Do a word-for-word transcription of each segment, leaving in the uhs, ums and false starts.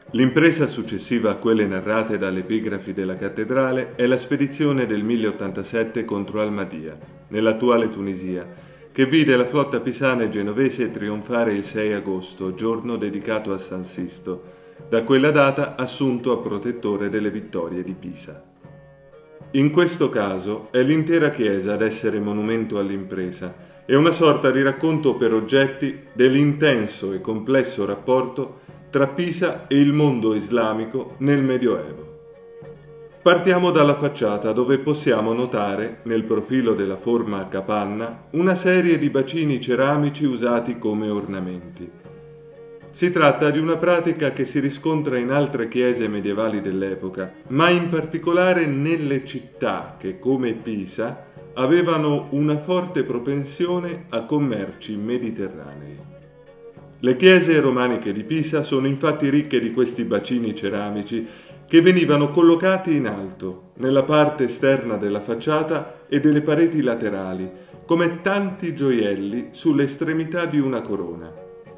L'impresa successiva a quelle narrate dalle epigrafi della cattedrale è la spedizione del mille ottantasette contro Almadia, nell'attuale Tunisia, che vide la flotta pisana e genovese trionfare il sei agosto, giorno dedicato a San Sisto, da quella data assunto a protettore delle vittorie di Pisa. In questo caso è l'intera chiesa ad essere monumento all'impresa e una sorta di racconto per oggetti dell'intenso e complesso rapporto tra Pisa e il mondo islamico nel Medioevo. Partiamo dalla facciata, dove possiamo notare, nel profilo della forma a capanna, una serie di bacini ceramici usati come ornamenti. Si tratta di una pratica che si riscontra in altre chiese medievali dell'epoca, ma in particolare nelle città che, come Pisa, avevano una forte propensione a commerci mediterranei. Le chiese romaniche di Pisa sono infatti ricche di questi bacini ceramici che venivano collocati in alto, nella parte esterna della facciata e delle pareti laterali, come tanti gioielli sulle estremità di una corona.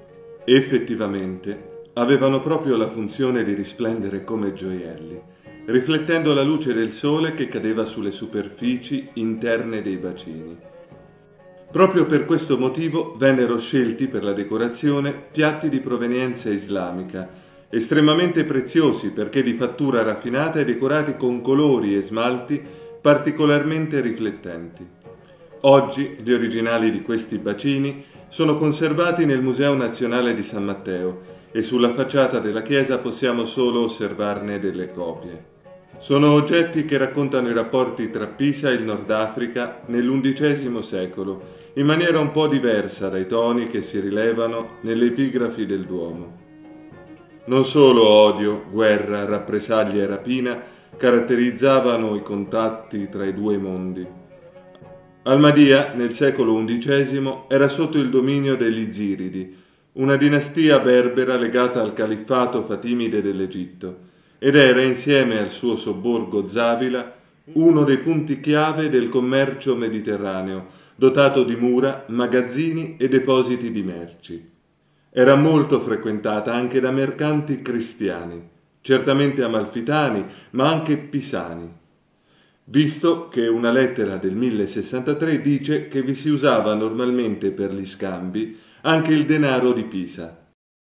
Effettivamente avevano proprio la funzione di risplendere come gioielli, riflettendo la luce del sole che cadeva sulle superfici interne dei bacini. Proprio per questo motivo vennero scelti per la decorazione piatti di provenienza islamica, estremamente preziosi perché di fattura raffinata e decorati con colori e smalti particolarmente riflettenti. Oggi gli originali di questi bacini sono conservati nel Museo Nazionale di San Matteo e sulla facciata della chiesa possiamo solo osservarne delle copie. Sono oggetti che raccontano i rapporti tra Pisa e il Nord Africa nell'undicesimo secolo, in maniera un po' diversa dai toni che si rilevano nelle epigrafi del Duomo. Non solo odio, guerra, rappresaglia e rapina caratterizzavano i contatti tra i due mondi. Almadia, nel secolo undicesimo, era sotto il dominio degli Ziridi, una dinastia berbera legata al califfato fatimide dell'Egitto, ed era, insieme al suo sobborgo Zavila, uno dei punti chiave del commercio mediterraneo, dotato di mura, magazzini e depositi di merci. Era molto frequentata anche da mercanti cristiani, certamente amalfitani, ma anche pisani, visto che una lettera del mille sessantatré dice che vi si usava normalmente per gli scambi anche il denaro di Pisa.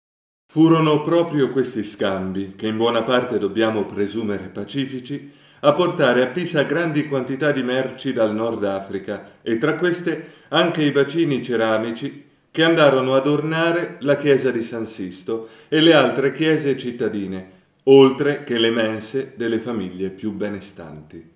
Furono proprio questi scambi, che in buona parte dobbiamo presumere pacifici, a portare a Pisa grandi quantità di merci dal Nord Africa e tra queste anche i bacini ceramici che andarono ad ornare la chiesa di San Sisto e le altre chiese cittadine, oltre che le mense delle famiglie più benestanti.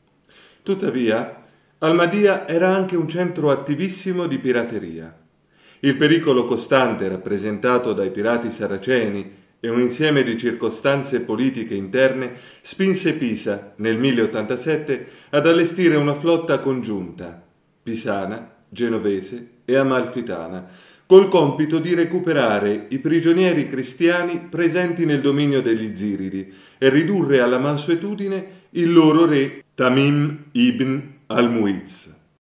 Tuttavia, Almadia era anche un centro attivissimo di pirateria. Il pericolo costante rappresentato dai pirati saraceni e un insieme di circostanze politiche interne spinse Pisa, nel mille ottantasette, ad allestire una flotta congiunta, pisana, genovese e amalfitana, col compito di recuperare i prigionieri cristiani presenti nel dominio degli Ziridi e ridurre alla mansuetudine il loro re Tamim ibn al-Muiz.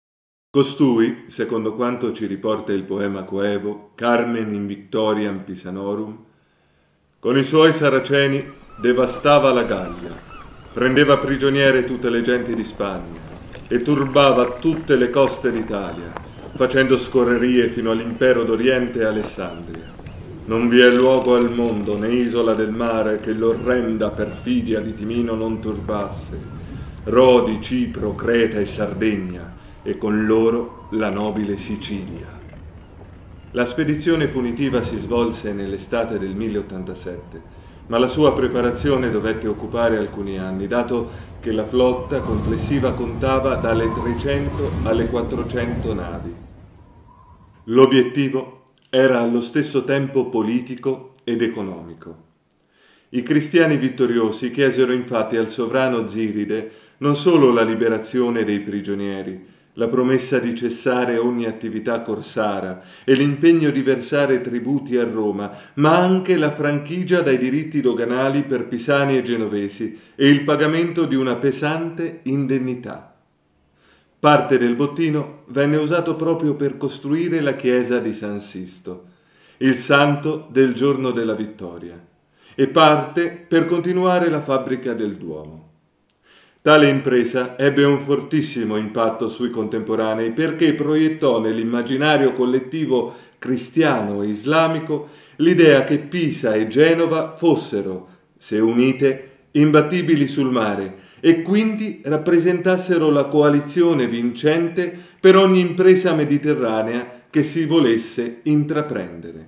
Costui, secondo quanto ci riporta il poema coevo Carmen in Victoriam Pisanorum, con i suoi saraceni devastava la Gallia, prendeva prigioniere tutte le genti di Spagna e turbava tutte le coste d'Italia, facendo scorrerie fino all'impero d'Oriente e Alessandria. Non vi è luogo al mondo né isola del mare che l'orrenda perfidia di Timino non turbasse, Rodi, Cipro, Creta e Sardegna, e con loro la nobile Sicilia. La spedizione punitiva si svolse nell'estate del mille ottantasette, ma la sua preparazione dovette occupare alcuni anni, dato che la flotta complessiva contava dalle trecento alle quattrocento navi. L'obiettivo era allo stesso tempo politico ed economico. I cristiani vittoriosi chiesero infatti al sovrano Ziride non solo la liberazione dei prigionieri, la promessa di cessare ogni attività corsara e l'impegno di versare tributi a Roma, ma anche la franchigia dai diritti doganali per pisani e genovesi e il pagamento di una pesante indennità. Parte del bottino venne usato proprio per costruire la chiesa di San Sisto, il santo del giorno della vittoria, e parte per continuare la fabbrica del Duomo. Tale impresa ebbe un fortissimo impatto sui contemporanei perché proiettò nell'immaginario collettivo cristiano e islamico l'idea che Pisa e Genova fossero, se unite, imbattibili sul mare e quindi rappresentassero la coalizione vincente per ogni impresa mediterranea che si volesse intraprendere.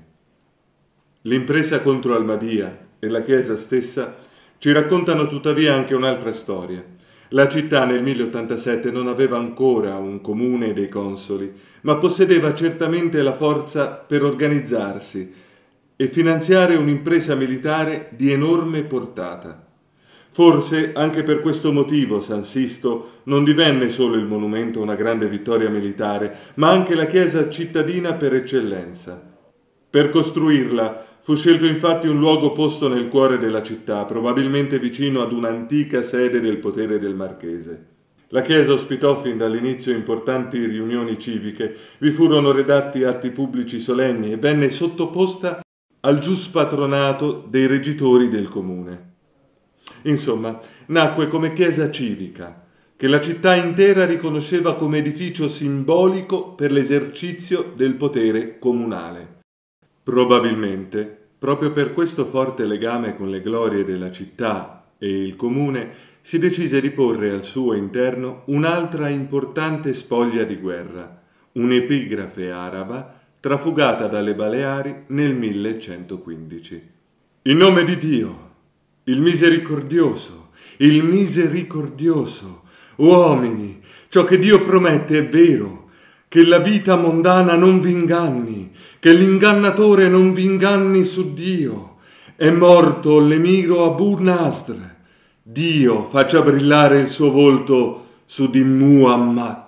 L'impresa contro Almadia e la Chiesa stessa ci raccontano tuttavia anche un'altra storia. La città nel mille ottantasette non aveva ancora un comune dei consoli, ma possedeva certamente la forza per organizzarsi e finanziare un'impresa militare di enorme portata. Forse anche per questo motivo San Sisto non divenne solo il monumento a una grande vittoria militare, ma anche la chiesa cittadina per eccellenza. Per costruirla fu scelto infatti un luogo posto nel cuore della città, probabilmente vicino ad un'antica sede del potere del Marchese. La chiesa ospitò fin dall'inizio importanti riunioni civiche, vi furono redatti atti pubblici solenni e venne sottoposta al giuspatronato dei reggitori del comune. Insomma, nacque come chiesa civica, che la città intera riconosceva come edificio simbolico per l'esercizio del potere comunale. Probabilmente, proprio per questo forte legame con le glorie della città e il comune, si decise di porre al suo interno un'altra importante spoglia di guerra, un'epigrafe araba trafugata dalle Baleari nel millecentoquindici. In nome di Dio, il misericordioso, il misericordioso, uomini, ciò che Dio promette è vero, che la vita mondana non vi inganni, che l'ingannatore non vi inganni su Dio. È morto l'emiro Abu Nasr. Dio faccia brillare il suo volto su di Muhammad.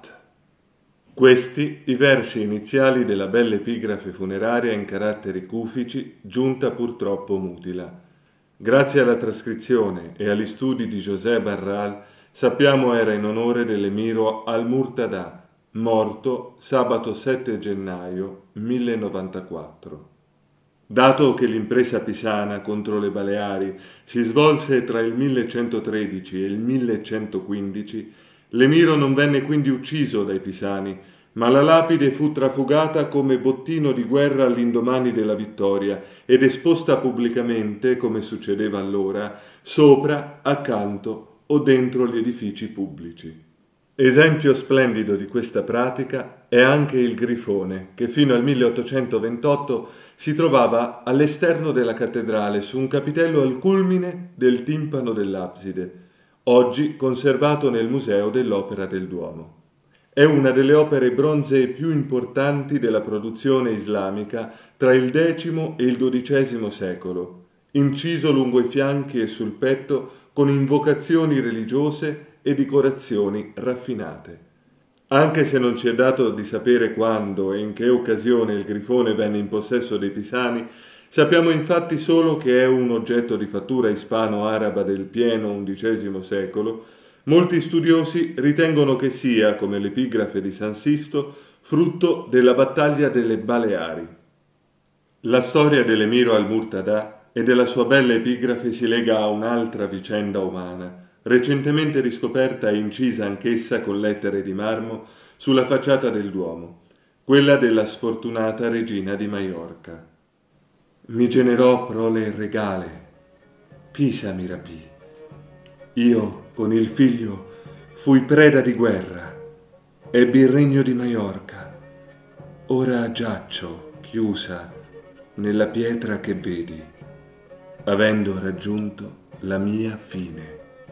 Questi i versi iniziali della bella epigrafe funeraria in caratteri cufici, giunta purtroppo mutila. Grazie alla trascrizione e agli studi di José Barral, sappiamo era in onore dell'emiro Al-Murtada, morto sabato sette gennaio millenovantquattro. Dato che l'impresa pisana contro le Baleari si svolse tra il millecentotredici e il millecentoquindici, l'emiro non venne quindi ucciso dai pisani, ma la lapide fu trafugata come bottino di guerra all'indomani della vittoria ed esposta pubblicamente, come succedeva allora, sopra, accanto o dentro gli edifici pubblici. Esempio splendido di questa pratica è anche il grifone, che fino al milleottocentoventotto si trovava all'esterno della cattedrale su un capitello al culmine del timpano dell'abside, oggi conservato nel Museo dell'Opera del Duomo. È una delle opere bronzee più importanti della produzione islamica tra il decimo e il dodicesimo secolo, inciso lungo i fianchi e sul petto con invocazioni religiose e decorazioni raffinate. Anche se non ci è dato di sapere quando e in che occasione il grifone venne in possesso dei pisani, sappiamo infatti solo che è un oggetto di fattura ispano-araba del pieno undicesimo secolo. Molti studiosi ritengono che sia, come l'epigrafe di San Sisto, frutto della battaglia delle Baleari. La storia dell'emiro Al-Murtada e della sua bella epigrafe si lega a un'altra vicenda umana, recentemente riscoperta e incisa anch'essa con lettere di marmo sulla facciata del Duomo, quella della sfortunata regina di Maiorca. Mi generò prole regale, Pisa mi rapì. Io, con il figlio, fui preda di guerra, ebbi il regno di Maiorca. Ora giaccio, chiusa, nella pietra che vedi, avendo raggiunto la mia fine.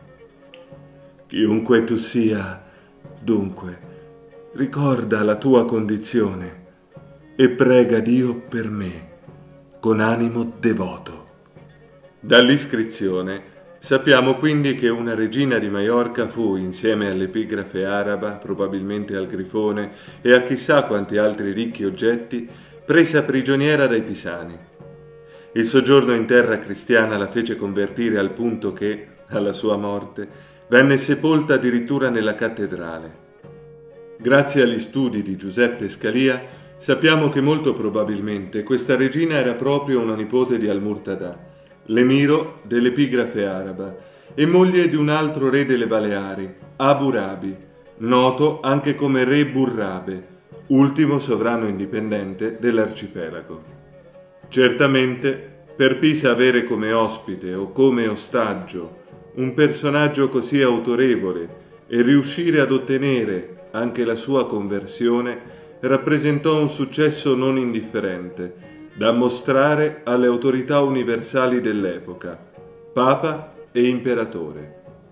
Chiunque tu sia, dunque, ricorda la tua condizione e prega Dio per me, con animo devoto. Dall'iscrizione sappiamo quindi che una regina di Maiorca fu, insieme all'epigrafe araba, probabilmente al grifone e a chissà quanti altri ricchi oggetti, presa prigioniera dai pisani. Il soggiorno in terra cristiana la fece convertire al punto che, alla sua morte, venne sepolta addirittura nella cattedrale. Grazie agli studi di Giuseppe Scalia sappiamo che molto probabilmente questa regina era proprio una nipote di Al-Murtada, l'emiro dell'epigrafe araba e moglie di un altro re delle Baleari, Abu Rabi, noto anche come re Burrabe, ultimo sovrano indipendente dell'arcipelago. Certamente, per Pisa avere come ospite o come ostaggio un personaggio così autorevole e riuscire ad ottenere anche la sua conversione rappresentò un successo non indifferente, da mostrare alle autorità universali dell'epoca, Papa e Imperatore.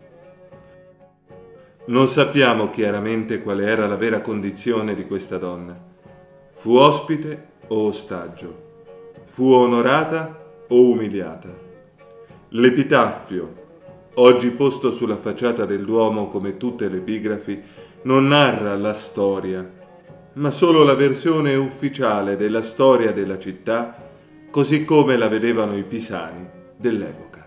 Non sappiamo chiaramente quale era la vera condizione di questa donna. Fu ospite o ostaggio? Fu onorata o umiliata? L'epitaffio, oggi posto sulla facciata del Duomo come tutte le epigrafi, non narra la storia, ma solo la versione ufficiale della storia della città, così come la vedevano i pisani dell'epoca.